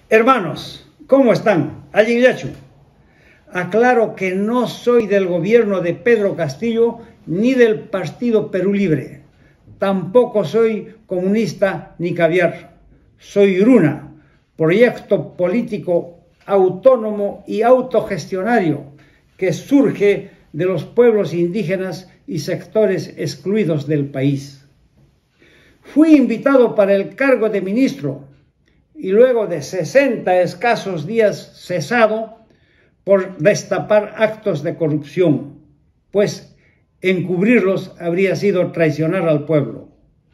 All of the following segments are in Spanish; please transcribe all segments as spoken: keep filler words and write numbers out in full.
Hermanos, ¿cómo están? Allinyachu. Aclaro que no soy del gobierno de Pedro Castillo ni del Partido Perú Libre. Tampoco soy comunista ni caviar. Soy Iruna, proyecto político autónomo y autogestionario que surge de los pueblos indígenas y sectores excluidos del país. Fui invitado para el cargo de ministro y luego de sesenta escasos días cesado por destapar actos de corrupción, pues encubrirlos habría sido traicionar al pueblo.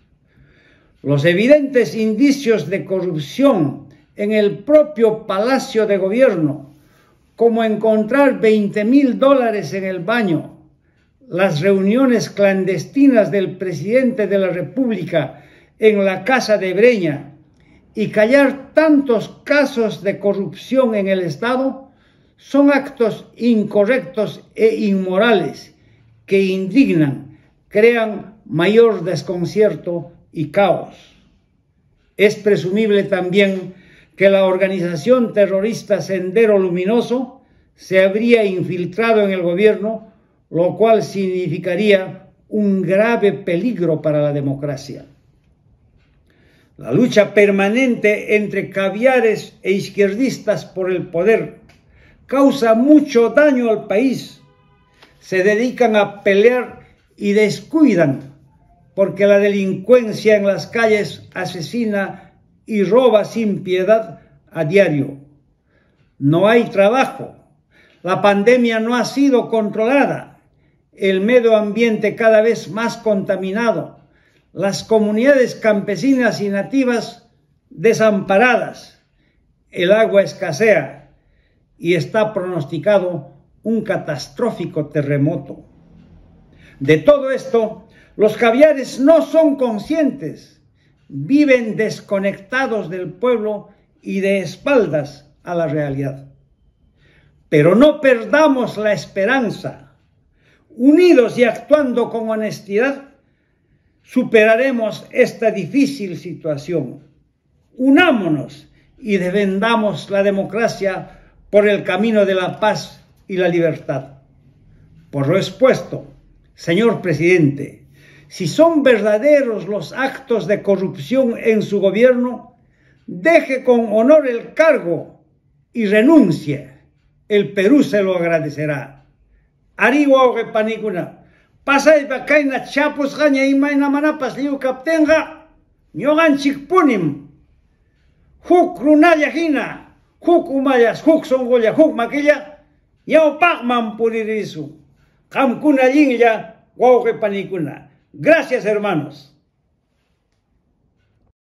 Los evidentes indicios de corrupción en el propio Palacio de Gobierno, como encontrar veinte mil dólares en el baño, las reuniones clandestinas del presidente de la República en la Casa de Breña y callar tantos casos de corrupción en el Estado, son actos incorrectos e inmorales que indignan, crean mayor desconcierto y caos. Es presumible también que la organización terrorista Sendero Luminoso se habría infiltrado en el gobierno, lo cual significaría un grave peligro para la democracia. La lucha permanente entre caviares e izquierdistas por el poder causa mucho daño al país. Se dedican a pelear y descuidan porque la delincuencia en las calles asesina y roba sin piedad a diario. No hay trabajo, la pandemia no ha sido controlada, el medio ambiente cada vez más contaminado, las comunidades campesinas y nativas desamparadas, el agua escasea y está pronosticado un catastrófico terremoto. De todo esto, los caviares no son conscientes, viven desconectados del pueblo y de espaldas a la realidad. Pero no perdamos la esperanza. Unidos y actuando con honestidad, superaremos esta difícil situación. Unámonos y defendamos la democracia por el camino de la paz y la libertad. Por lo expuesto, señor presidente, si son verdaderos los actos de corrupción en su gobierno, deje con honor el cargo y renuncie. El Perú se lo agradecerá. Ariwa panikuna. Pasay bakaina chapus ganya imayna manapas liu kaptenga. Nyogan chikpunim. Huk runaya hina. Huk umayas, huk songoya, huk maquilla. Yao pakman puririsu. Kamkuna yingya. Wawe panikuna. Gracias, hermanos.